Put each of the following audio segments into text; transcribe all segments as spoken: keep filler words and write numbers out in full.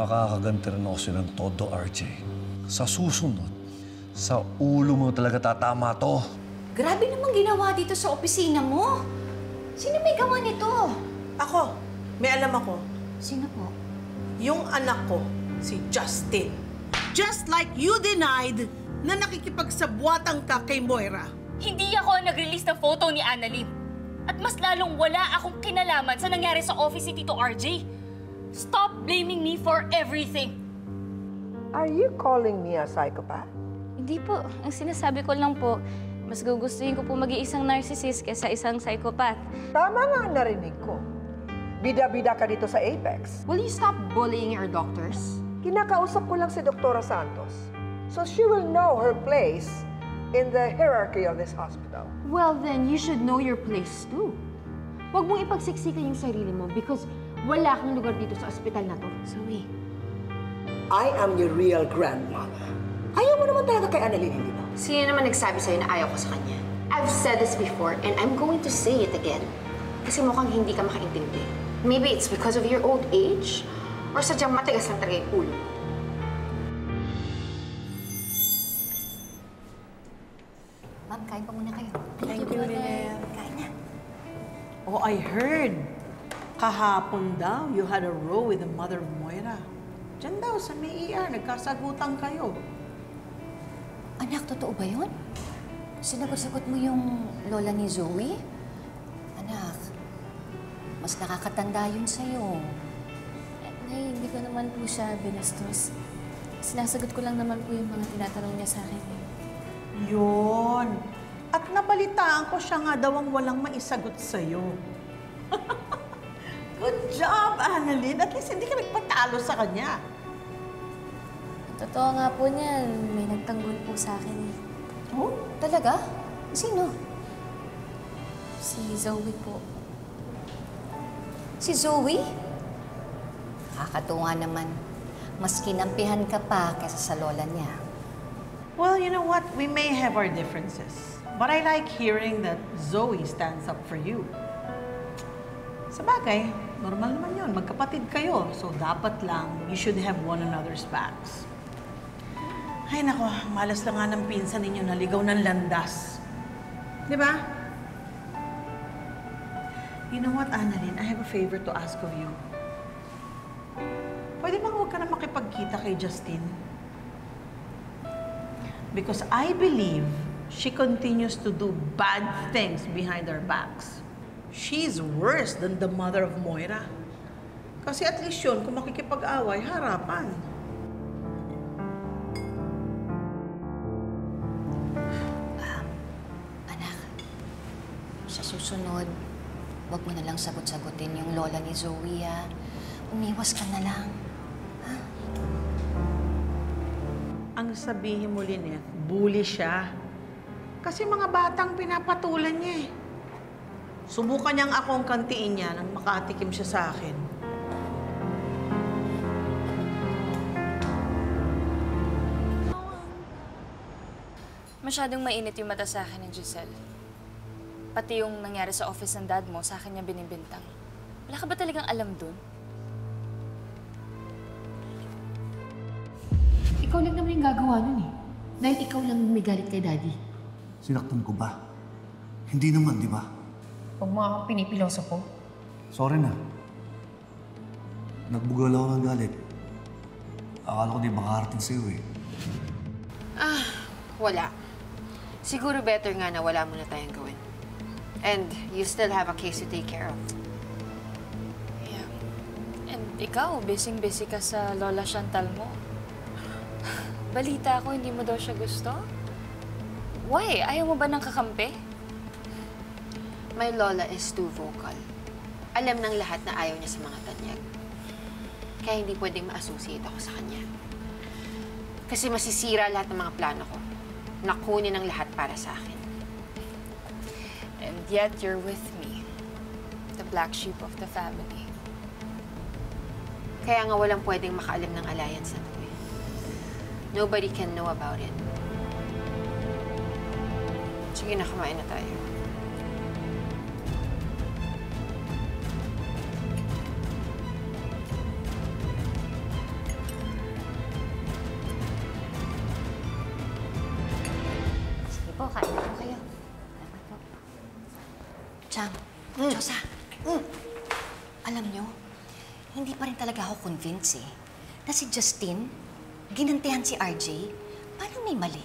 Makakaganti rin ako sa'yo ng todo, R J. Sa susunod, sa ulo mo talaga tatama to. Grabe namang ginawa dito sa opisina mo. Sino may gawa nito? Ako, may alam ako. Sino po? Yung anak ko, si Justin. Just like you denied na nakikipagsabwatang ka kay Moira. Hindi ako ang nag-release ng photo ni Annalyn. At mas lalong wala akong kinalaman sa nangyari sa office ni Tito R J. Stop blaming me for everything. Are you calling me a psychopath? Hindi po. Ang sinasabi ko lang po, mas gugustuhin ko po mag-iisang narcissist kaysa isang psychopath. Tama nga ang narinig ko. Bida-bida ka dito sa Apex. Will you stop bullying our doctors? Kinakausap ko lang si Doktora Santos. So she will know her place in the hierarchy of this hospital. Well, then, you should know your place, too. Huwag mong ipagsiksikan yung sarili mo because wala kang lugar dito sa ospital na to. Zoe. I am your real grandmother. Ayaw mo naman talaga kay Annalyn, hindi ba? Sino naman nagsabi sa'yo na ayaw ko sa kanya? I've said this before and I'm going to say it again. Kasi mukhang hindi ka makaintindi. Maybe it's because of your old age or sadyang matigas lang talaga yung ulo. Ma'am, kain pa muna kayo. Thank you, Lynette. Kain na. Oh, I heard. Kahapon daw, you had a row with the mother of Moira. Diyan daw, sa may E R, nagkasagutan kayo. Anak, totoo ba yun? Sinagot-sagot mo yung lola ni Zoe? Anak, mas nakakatanda yun sa'yo. Nay, hindi ko naman po siya binastos. Sinasagot ko lang naman po yung mga tinatanong niya sa akin. Yun. At nabalitaan ko siya nga daw ang walang maisagot sa'yo. Good job, Annalyn. At least hindi ka nagpatalo sa kanya. Totoo nga po niyan, may nagtanggol po sa akin eh. Oh, talaga? Sino? Si Zoe po. Si Zoe? Nakakatuwa naman. Mas kinampihan ka pa kaysa sa lola niya. Well, you know what? We may have our differences. But I like hearing that Zoe stands up for you. Sa bagay, normal naman yun. Magkapatid kayo. So, dapat lang, you should have one another's backs. Ay, nako, malas lang nga ng pinsan ninyo na ligaw ng landas. Di ba? You know what, Annalyn? I have a favor to ask of you. Pwede bang huwag ka na makipagkita kay Justin? Because I believe she continues to do bad things behind our backs. She's worse than the mother of Moira. Kasi at least yun, kung makikipag-away, harapan. Um, anak, sa susunod, huwag mo na lang sagot-sagutin yung lola ni Zoe, ah. Umiwas ka na lang. Ha? Ang sabihin mo, Lynette, bully siya. Kasi mga batang pinapatulan niya eh. Subukan niyang akong kantiin niya nang makatikim siya sa akin. Masyadong mainit yung mata sa akin ni Giselle. Pati yung nangyari sa office ng dad mo, sa akin niya binibintang. Wala ka ba talagang alam dun? Ikaw lang naman yung gagawa nun eh. Dahil ikaw lang may galit kay Daddy. Sinaktan ko ba? Hindi naman, di ba? Huwag mo akong pinipiloso po. Sorry na. Nagbugal ako ng galit. Akala ko di makarating sa'yo eh. Ah, wala. Siguro better nga na wala muna tayong gawin. And you still have a case to take care of. Yeah. And ikaw, busy-busy ka sa Lola Chantal mo. Balita ko, hindi mo daw siya gusto? Why? Ayaw mo ba ng kakampi? My lola is too vocal. Alam ng lahat na ayaw niya sa mga tanyag. Kaya hindi pwedeng ma-associate ako sa kanya. Kasi masisira lahat ng mga plano ko. Nakunin ang lahat para sa akin. And yet, you're with me. The black sheep of the family. Kaya nga walang pwedeng makaalam ng alliance na to eh. Nobody can know about it. Sige na, kumain na tayo. Rosa, mm, alam nyo, hindi pa rin talaga ako convinced eh, na si Justin, ginantihan si R J, parang may mali.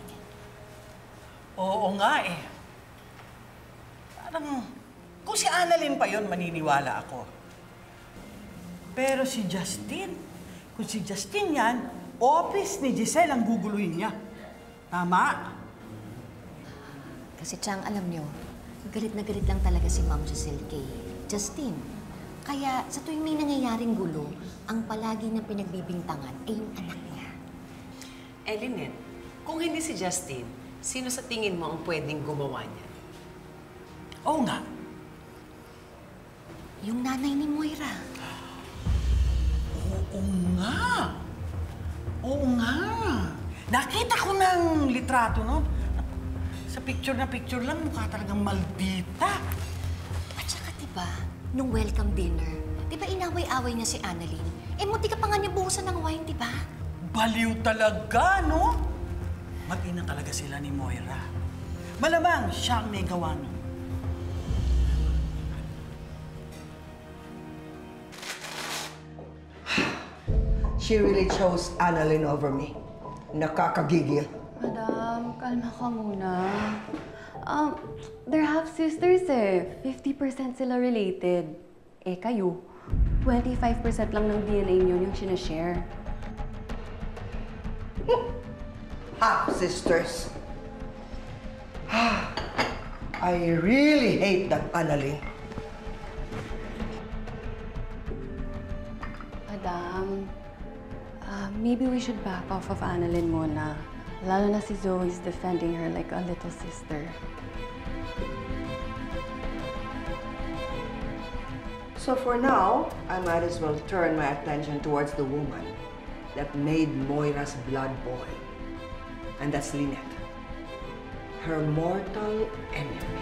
Oo nga eh. Parang, kung si Annalyn pa yon, maniniwala ako. Pero si Justin, kung si Justin yan, office ni Giselle ang guguluhin niya. Tama? Kasi Chang, alam nyo, galit na galit lang talaga si Ma'am Giselle kay Justin. Kaya sa tuwing may nangyayaring gulo, ang palagi niyang pinagbibintangan ay yung anak niya. Eh, Lynette, kung hindi si Justin, sino sa tingin mo ang pwedeng gumawa niya? Oo nga. Yung nanay ni Moira. Oo nga. Oo nga. Nakita ko ng litrato, no? Sa picture na picture lang, mukha talagang maldita. At saka diba, nung welcome dinner, diba inaway-away niya si Annalyn? Eh, munti ka pa nga niya buhusan ng wine, diba? Baliw talaga, no? Mag-ina talaga sila ni Moira. Malamang siyang may gawa nun. She really chose Annalyn over me. Nakakagigil. Madam, kalma ka muna. Um, they're half-sisters eh. fifty percent sila related. Eh, kayo, twenty-five percent lang ng D N A niyo yung sinashare. Half-sisters. I really hate that Annalyn. Madam, uh, maybe we should back off of Annalyn muna. Lalo na si Zoe's defending her like a little sister. So for now, I might as well turn my attention towards the woman that made Moira's blood boil. And that's Lynette, her mortal enemy.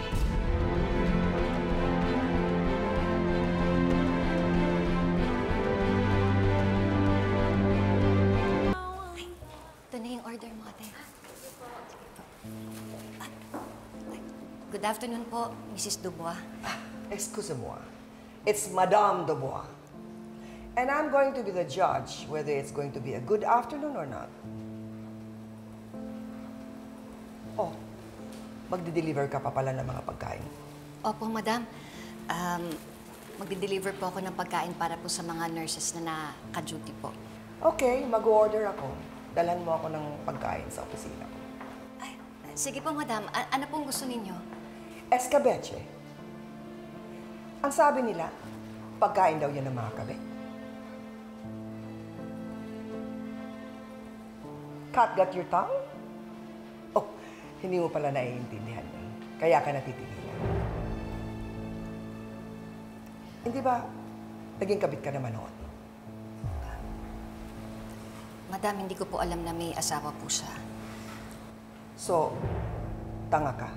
Ito na yung order mo, ate. Good afternoon po, Missus Dubois. Ah, excusez-moi. It's Madame Dubois. And I'm going to be the judge whether it's going to be a good afternoon or not. Oh, magdi-deliver ka pa pala ng mga pagkain. Opo, madam. Um, magdi-deliver po ako ng pagkain para po sa mga nurses na naka-duty po. Okay, mag-order ako. Dalhan mo ako ng pagkain sa opisina ko. Ay, sige po, madam. A- ano pong gusto ninyo? Escabeche. Ang sabi nila, pagkain daw yan ng mga kabe. Catgut your tongue? Oh, hindi mo pala naiintindihan yun. Kaya ka natitigilan. Hindi ba, naging kabit ka naman noon? Madam, hindi ko po alam na may asawa po siya. So, tanga ka.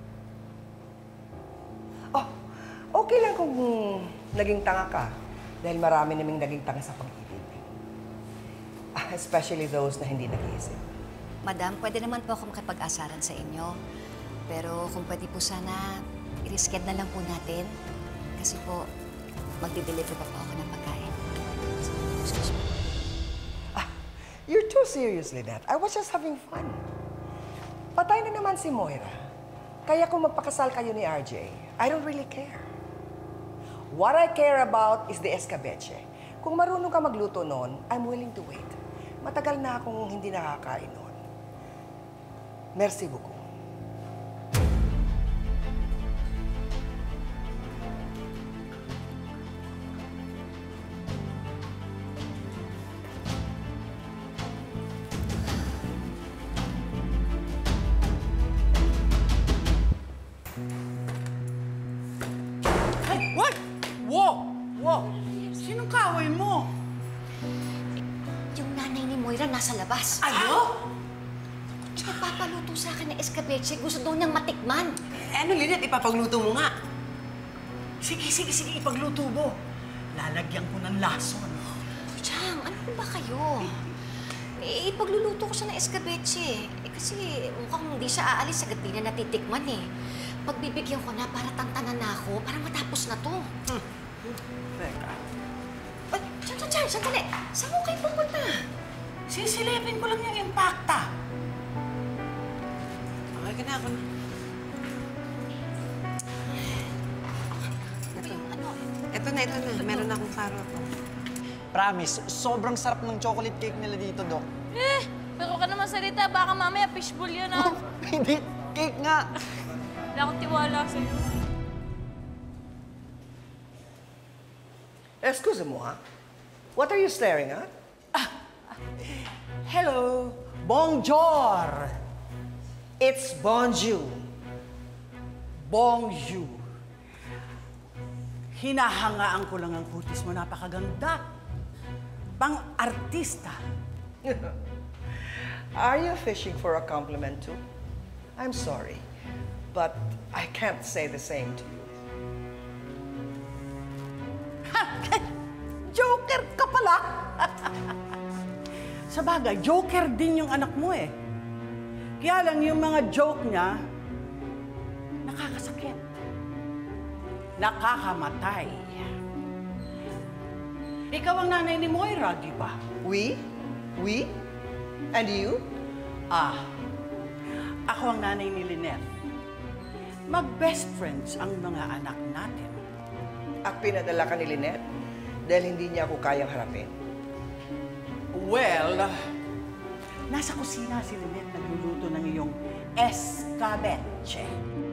Oh, okay lang kung naging tanga ka. Dahil marami naming naging tanga sa pag-ibig. Ah, especially those na hindi nag-iisip. Madam, pwede naman po ako makipag-asaran sa inyo. Pero kung pwede po sana, i-reschedule na lang po natin. Kasi po, magdi-deliver pa po ako ng pagkain. Excuse me. You're too serious, Lynette. I was just having fun. Patay na naman si Moira. Kaya kung magpakasal kayo ni R J, I don't really care. What I care about is the escabeche. Kung marunong ka magluto noon, I'm willing to wait. Matagal na akong hindi nakakain noon. Merci beaucoup. Ay, what? Wow! Wow! Sinong kaaway mo? Yung nanay ni Moira nasa labas. Ano? Nagpapaluto sa akin ng escabeche. Gusto daw niyang matikman. Eh, ano, Lynette, ipapagluto mo nga. Sige, sige, sige, ipagluto mo. Lalagyan ko ng lason. Chang, ano po ba kayo? Eh, ipagluluto ko siya ng escabeche. Eh, kasi mukhang hindi siya aalis agad di na natitikman eh. pagbibigyan ko na para tantanan na ako, para matapos na to. Hmm. Teka. Ay, Diyan, diyan, diyan, sandali. Saan mo kayo pupunta? Sisilipin ko lang yung impacta. Okay ka na ako na. Ito. Ano? Ito na, ito na. Meron akong klaro ako. Promise, sobrang sarap ng chocolate cake nila dito, Dok. Eh, pero ka naman salita. Baka mamaya fishbowl yun, ah. Hindi, cake nga. Wala akong tiwala sa'yo. Excuse mo, ha? What are you staring at? Hello. Bonjour. It's bonjour. Bonjour. Hinahangaan ko lang ang kutis mo. Napakaganda. Pang-artista. Are you fishing for a compliment too? I'm sorry, but I can't say the same to you. Joker ka pala! Sa bagay, joker din yung anak mo eh. Kaya lang yung mga joke niya, nakakasakit. Nakakamatay. Ikaw ang nanay ni Moira, di ba? We? We? And you? Ah, ako ang nanay ni Lynette. Mag-best friends ang mga anak natin. At pinadala ka ni Lynette dahil hindi niya ako kayang harapin. Well, nasa kusina si Lynette nagluluto ng iyong escabeche.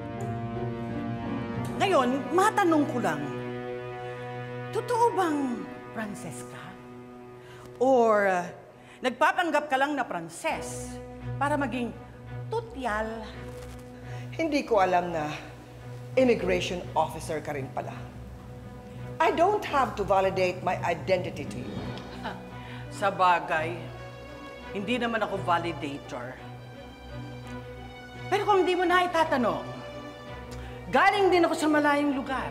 Ngayon, matanong ko lang, totoo bang Pranses ka? Or uh, nagpapanggap ka lang na Pranses para maging tutyal? Hindi ko alam na immigration officer ka rin pala. I don't have to validate my identity to you. Sa bagay, hindi naman ako validator. Pero kung hindi mo na itatanong, galing din ako sa malayong lugar.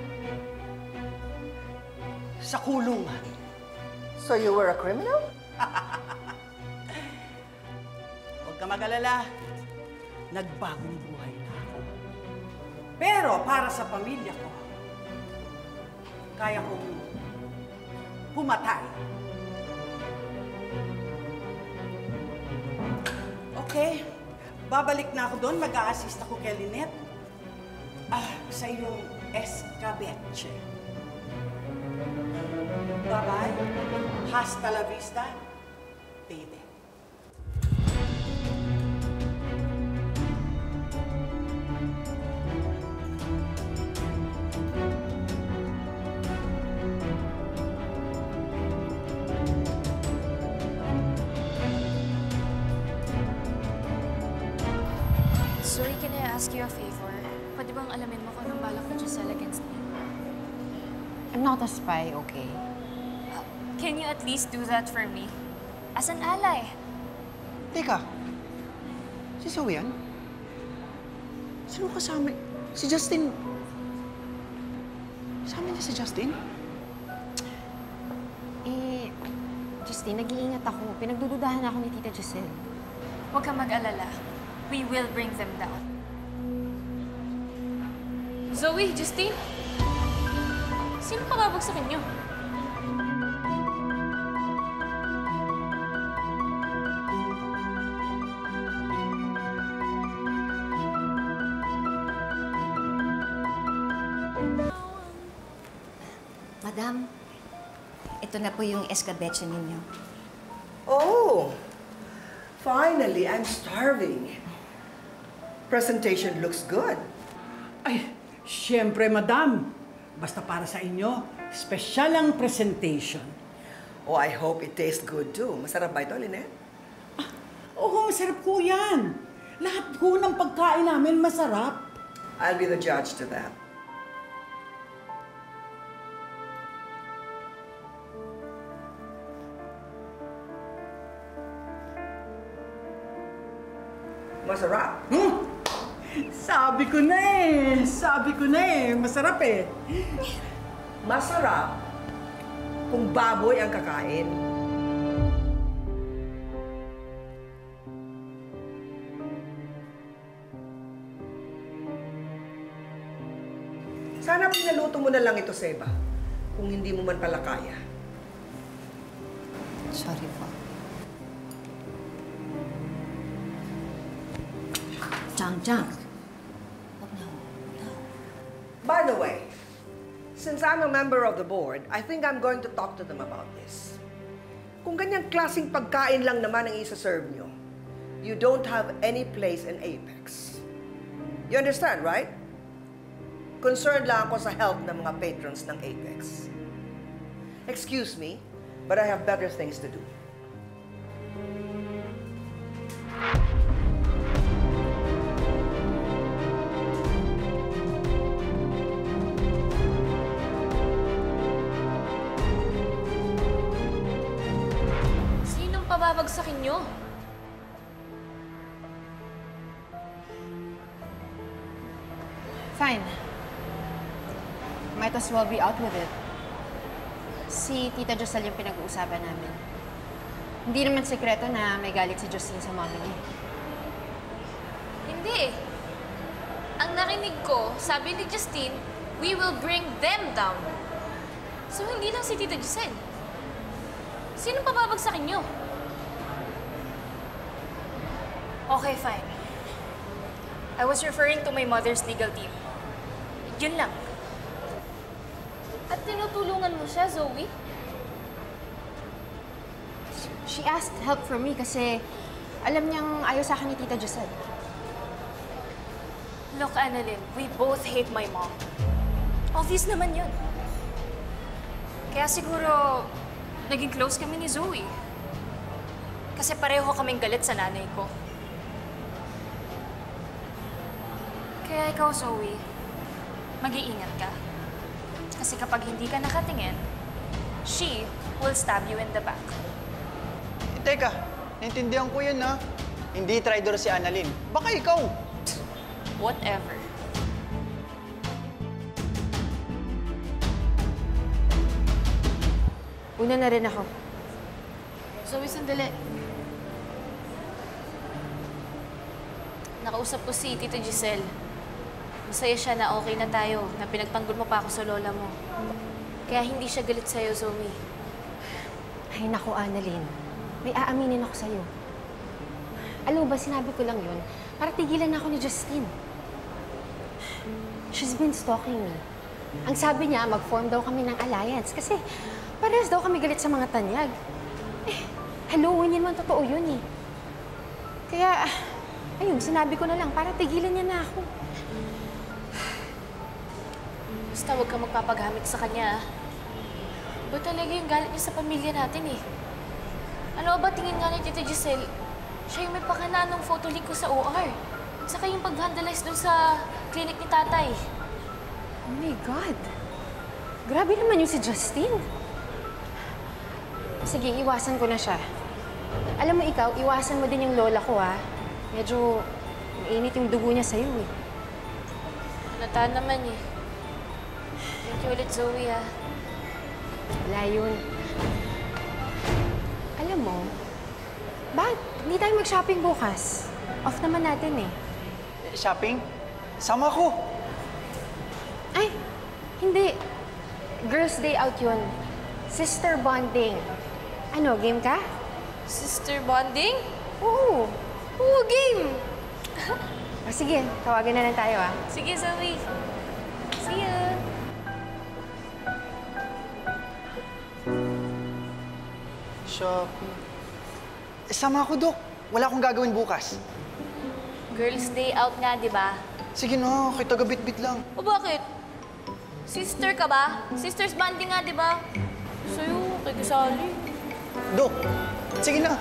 Sa kulungan. So you were a criminal? Huwag ka mag-alala. Nagbagong buhay na ako. Pero para sa pamilya ko, kaya kong pumatay. Okay, babalik na ako doon. Mag-a-assist ako kay Lynette. Ah, sa iyong escabeche. Bye-bye. Hasta la vista, baby. Zoe, can I ask you a favor? Pwede bang alamin mo kung anong balak ni Giselle against me? I'm not a spy, okay? Can you at least do that for me? As an ally. Teka, si Zoe yan? Sino kasama? Si Justin. Kasama niya si Justin? Eh, Justine, nag-iingat ako. Pinagdududahan ako ni Tita Giselle. Huwag kang mag-alala. We will bring them down. Zoe, Justine? Sino pababagsakin niyo? Madam, ito na po yung escabeche ninyo. Oh, finally, I'm starving. Presentation looks good. Ay, siyempre, madam. Basta para sa inyo, special ang presentation. Oh, I hope it tastes good too. Masarap ba ito, Lynette? Oo, masarap po yan. Lahat po ng pagkain namin masarap. I'll be the judge to that. Masarap. Hmm? Sabi ko na eh. Sabi ko na eh. Masarap eh. Masarap kung baboy ang kakain. Sana pinaluto mo na lang ito, Seba. Kung hindi mo man pala kaya. Sorry po. Chang, Chang. Huwag na, huwag na. By the way, since I'm a member of the board, I think I'm going to talk to them about this. Kung ganyang klaseng pagkain lang naman ang isa-serve nyo, you don't have any place in Apex. You understand, right? Concerned lang ako sa health ng mga patrons ng Apex. Excuse me, but I have better things to do. Sinong pababagsakin nyo? Fine. Might as well be out with it. Si Tita Josel yung pinag-uusapan namin. Hindi naman sekreto na may galit si Justine sa mommy niya. Hindi. Ang narinig ko, sabi ni Justine, we will bring them down. So, hindi lang si Tita Giselle. Sino pababagsakin nyo? Okay, fine. I was referring to my mother's legal team. Yun lang. At tinutulungan mo siya, Zoe? She asked help from me kasi alam niyang ayaw sa akin ni Tita Josel. Look, Annalyn, we both hate my mom. Obvious naman yun. Kaya siguro, naging close kami ni Zoe. Kasi pareho kaming galit sa nanay ko. Kaya ikaw, Zoe, mag-iingat ka. Kasi kapag hindi ka nakatingin, she will stab you in the back. Eh, teka, naintindihan ko yun, ha? Hindi traitor si Annalyn. Baka ikaw. Whatever. Una na rin ako. Zoe, sandali. Nakausap ko si Tita Giselle. Masaya siya na okay na tayo, na pinagtanggol mo pa ako sa lola mo. Kaya hindi siya galit sa'yo, Zoe. Ay, naku, Annalyn. May aaminin ako sa'yo. Alam mo ba, sinabi ko lang yun para tigilan ako ni Justine. She's been stalking me. Ang sabi niya, mag-form daw kami ng alliance kasi parehas daw kami galit sa mga tanyag. Eh, hello, hindi naman totoo yun eh. Kaya, ayun, sinabi ko na lang para tigilan niya na ako. Basta huwag ka magpapagamit sa kanya, ah. Ba talaga yung galit niya sa pamilya natin, eh? Ano ba tingin nga ni Tita Giselle? Siya yung may pakana ng photo link ko sa O R. At saka yung pag-vandalize dun sa clinic ni tatay. Oh my God! Grabe naman yung si Justine. Sige, iwasan ko na siya. Alam mo ikaw, iwasan mo din yung lola ko, ha? Medyo mainit yung dugo niya sa'yo, eh. Nata naman, eh. Thank you ulit, Zoe, ah. Wala yun. Alam mo, bakit hindi tayo mag-shopping bukas? Off naman natin, eh. Shopping? Sama ko. Ay, hindi. Girls' day out yun. Sister bonding. Ano, game ka? Sister bonding? Oo. Oo, game! O sige, tawagan na lang tayo, ah. Sige, Zoe. See you! Shopping. Eh, sama ako, Dok. Wala akong gagawin bukas. Girls' day out nga, di ba? Sige na, kay taga-bit-bit lang. O bakit? Sister ka ba? Sisters bonding nga, di ba? Sa'yo, kay Kasali. Dok, sige na.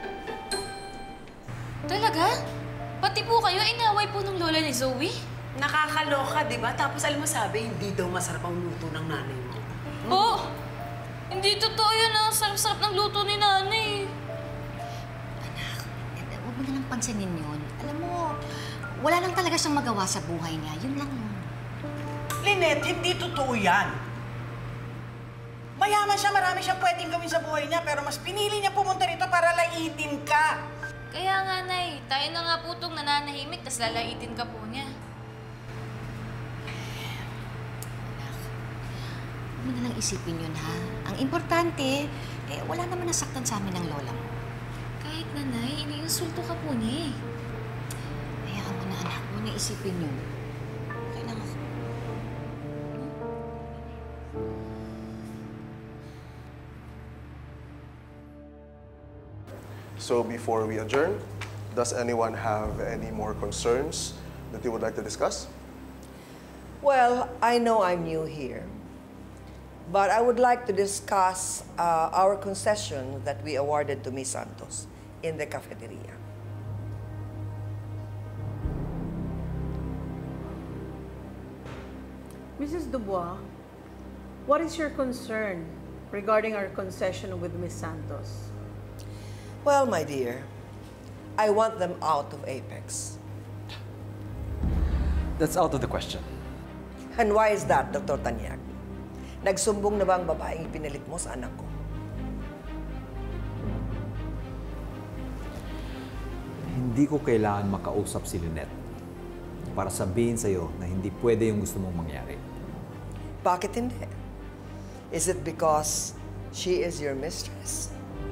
Talaga? Pati po kayo, inaway po ng lola ni Zoe? Nakakaloka, di ba? Tapos alam mo sabi, hindi daw masarap ang luto ng nanay mo. Po! Hindi totoo yun, ah. Sarap-sarap ng luto ni nanay. Anak, eh, huwag mo na lang pansinin yun. Alam mo, wala lang talaga siyang magawa sa buhay niya. Yun lang yun. Lynette, hindi totoo yan. Mayaman siya, marami siyang pwedeng gawin sa buhay niya, pero mas pinili niya pumunta rito para laitin ka. Kaya nga, Nay. Tayo na nga po itong nananahimik, tas lalaitin ka po niya. mo na lang isipin yun, ha? Ang importante, eh, wala naman nasaktan sa amin ng lola mo. Kahit nanay, iniinsulto ka po niya eh. Hayaan mo na, anak. Huwag na isipin yun. Okay lang ako. So before we adjourn, does anyone have any more concerns that you would like to discuss? Well, I know I'm new here, but I would like to discuss uh, our concession that we awarded to Miss Santos in the cafeteria. Missus Dubois, what is your concern regarding our concession with Miss Santos? Well, my dear, I want them out of Apex. That's out of the question. And why is that, Doctor Tanyag? Nagsumbong na ba ang babaeng ipinalit mo sa anak ko? Hindi ko kailangan makausap si Lynette para sabihin sa'yo na hindi pwede yung gusto mong mangyari. Bakit hindi? Is it because she is your mistress?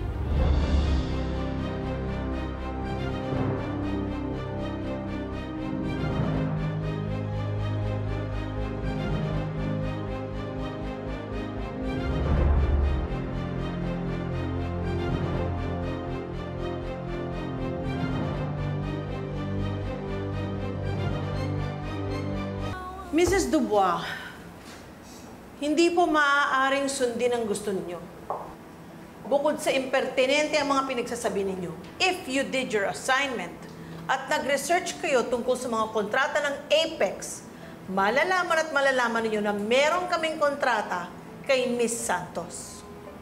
Missus Dubois, hindi po maaaring sundin ang gusto ninyo. Bukod sa impertinente ang mga pinagsasabi ninyo, if you did your assignment at nag-research kayo tungkol sa mga kontrata ng Apex, malalaman at malalaman ninyo na meron kaming kontrata kay Miss Santos.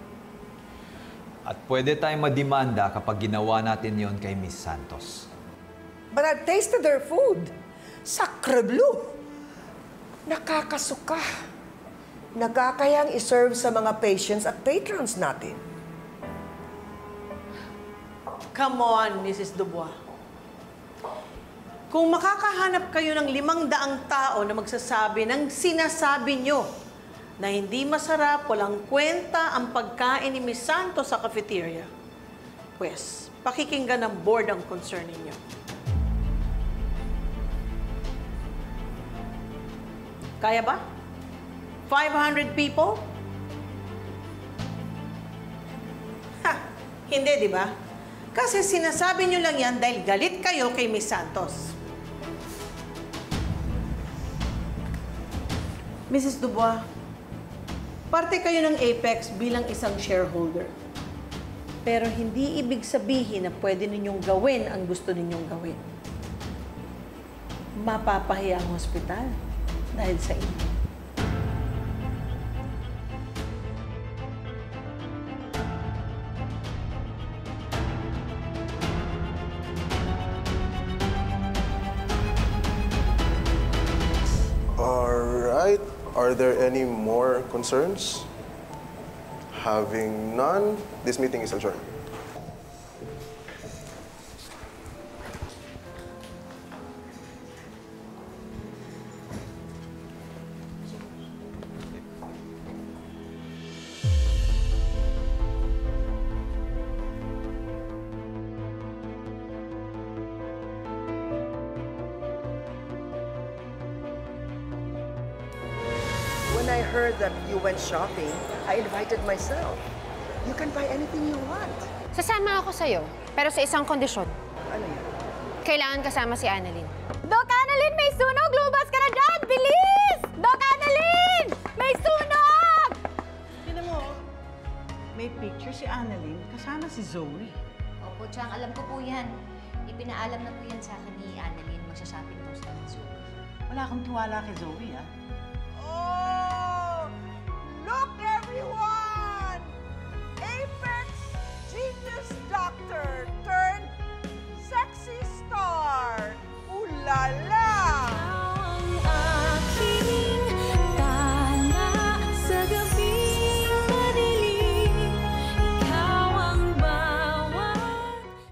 At pwede tayong madimanda kapag ginawa natin yon kay Miss Santos. But I've tasted their food. Sacre bleu! Nakakasuka. Nakakayang iserve sa mga patients at patrons natin. Come on, Missus Dubois. Kung makakahanap kayo ng limang daang tao na magsasabi ng sinasabi nyo na hindi masarap, walang kwenta ang pagkain ni Miss Santos sa cafeteria, pues, pakikinggan ng board ang concern ninyo. Kaya ba? five hundred people? Ha! Hindi, di ba? Kasi sinasabi nyo lang yan dahil galit kayo kay Miss Santos. Missus Dubois, parte kayo ng Apex bilang isang shareholder. Pero hindi ibig sabihin na pwede ninyong gawin ang gusto ninyong gawin. Mapapahiya ang hospital dahil sa inyo. All right. Are there any more concerns? Having none, this meeting is adjourned. When I heard that you went shopping, I invited myself. You can buy anything you want. Sasama ako sa'yo, pero sa isang kondisyon. Ano yun? Kailangan kasama si Annalyn. Doc Annalyn, may sunog! Lumabas ka na dyan! Bilis! Doc Annalyn! May sunog! Tignan mo, may picture si Annalyn kasama si Zoe. Opo, Chang, alam ko po yan. Ipinaalam na po yan sa akin ni Annalyn. Magsashopping daw sila ng Zoe. Wala akong tiwala kay Zoe, ah.